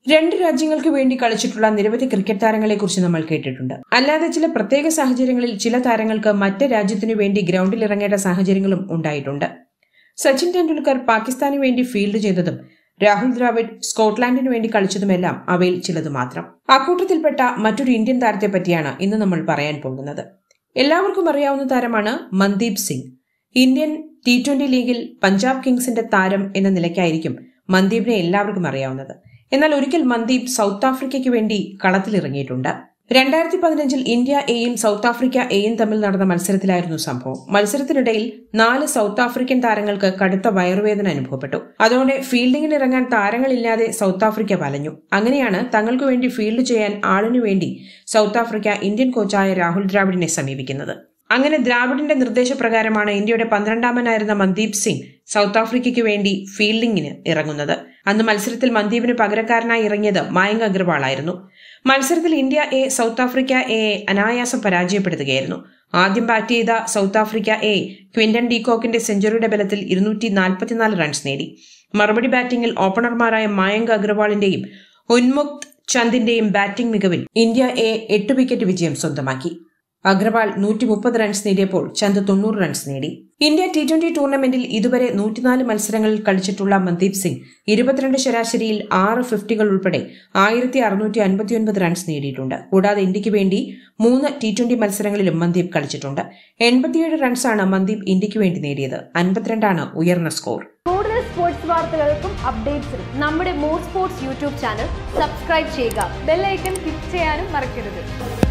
രണ്ട് രാജ്യങ്ങൾക്ക് വേണ്ടി കളിച്ചിട്ടുള്ള നിരവധി ക്രിക്കറ്റ് താരങ്ങളെക്കുറിച്ച് നമ്മൾ കേട്ടിട്ടുണ്ട്. അല്ലാതെ ചില പ്രത്യേക സാഹചര്യങ്ങളിൽ ചില താരങ്ങൾക്ക് മറ്റ് രാജ്യത്തിനു വേണ്ടി ഗ്രൗണ്ടിൽ ഇറങ്ങേണ്ട സാഹചര്യങ്ങളും ഉണ്ടായിട്ടുണ്ട്. സച്ചിൻ ടെണ്ടുൽക്കർ പാകിസ്ഥാനു വേണ്ടി ഫീൽഡ് ചെയ്തതും രാഹുൽ ദ്രാവിഡ് സ്കോട്ട്ലാൻഡിനു വേണ്ടി കളിച്ചതുമെല്ലാം അവയിൽ ചിലത് മാത്രം. അക്കൂട്ടത്തിൽപ്പെട്ട മറ്റൊരു ഇന്ത്യൻ താരത്തെ പറ്റിയാണ് ഇന്ന് നമ്മൾ പറയാൻ പോകുന്നത്. എല്ലാവർക്കും അറിയാവുന്ന താരമാണ് മന്ദീപ് സിംഗ്. ഇന്ത്യൻ T20 ലീഗിൽ പഞ്ചാബ് കിങ്സിന്റെ താരം എന്ന നിലയ്ക്കായിരിക്കും മന്ദീപിനെ എല്ലാവർക്കും അറിയാവുന്നത്. എന്നാൽ ഒരിക്കൽ മന്ദീപ് സൗത്ത് ആഫ്രിക്കയ്ക്ക് വേണ്ടി കളത്തിലിറങ്ങിയിട്ടുണ്ട്. 2015 ഇന്ത്യ എയും സൗത്ത് ആഫ്രിക്ക എയും തമ്മിൽ നടന്ന മത്സരത്തിലായിരുന്നു സംഭവം. മത്സരത്തിനിടയിൽ 4 സൗത്ത് ആഫ്രിക്കൻ താരങ്ങൾക്ക് കടുത്ത വയറുവേദന അനുഭവപ്പെട്ടു. അതോടെ ഫീൽഡിംഗിന് ഇറങ്ങാൻ താരങ്ങളില്ലാതെ സൗത്ത് ആഫ്രിക്ക വലഞ്ഞു. അങ്ങനെയാണ് തങ്ങൾക്ക് വേണ്ടി ഫീൽഡ് ചെയ്യാൻ ആളിനു വേണ്ടി സൗത്ത് ആഫ്രിക്ക ഇന്ത്യൻ കോച്ചായ രാഹുൽ ദ്രാവിഡിനെ സമീപിക്കുന്നത്. അങ്ങനെ ദ്രാവിഡിന്റെ നിർദ്ദേശപ്രകാരമാണ് ഇന്ത്യയുടെ 12ാമനായിരുന്ന മന്ദീപ് സിംഗ് സൗത്ത് ആഫ്രിക്കയ്ക്ക് വേണ്ടി ഫീൽഡിംഗിന് ഇറങ്ങുന്നത്. അന്ന് മത്സരത്തിൽ മന്ദീപിന് പകരക്കാരനായി ഇറങ്ങിയത് മയങ്ക് അഗർവാൾ ആയിരുന്നു. മത്സരത്തിൽ ഇന്ത്യ എ സൗത്ത് ആഫ്രിക്ക എയെ അനായാസം പരാജയപ്പെടുത്തുകയായിരുന്നു. ആദ്യം ബാറ്റ് ചെയ്ത സൗത്ത് ആഫ്രിക്ക എ ക്വിന്റൺ ഡീകോക്കിന്റെ സെഞ്ചുറിയുടെ ബലത്തിൽ 244 റൺസ് നേടി. മറുപടി ബാറ്റിംഗിൽ ഓപ്പണർമാരായ മയങ്ക് അഗർവാളിന്റെയും ഉന്മുക്ത് ചന്ദിന്റെയും ബാറ്റിംഗ് മികവിൽ ഇന്ത്യ എ 8 വിക്കറ്റ് വിജയം സ്വന്തമാക്കി. അഗർവാൾ 130 റൺസ് നേടിയപ്പോൾ ചന്ദ് 90 റൺസ് നേടി. ഇന്ത്യ T20 ടൂർണമെന്റിൽ ഇതുവരെ 104 മത്സരങ്ങളിൽ കളിച്ചിട്ടുള്ള മന്ദീപ് സിംഗ് 22 ശരാശരിയിൽ 6 50കൾ ഉൾപ്പെടെ 1659 റൺസ് നേടിയിട്ടുണ്ട്. കൂടാതെ ഇന്ത്യക്ക് വേണ്ടി 3 T20 മത്സരങ്ങളിലും മന്ദീപ് കളിച്ചിട്ടുണ്ട്. 87 റൺസാണ് മന്ദീപ് ഇന്ത്യക്ക് വേണ്ടി നേടിയത്. 52 ഉയർന്ന സ്കോർ. കൂടുതൽ സ്പോർട്സ് വാർത്തകൾക്കും അപ്ഡേറ്റ്സിനും നമ്മുടെ more sports YouTube channel subscribe ചെയ്യുക. ബെൽ ഐക്കൺ ക്ലിക്ക് ചെയ്യാനും മറക്കരുത്.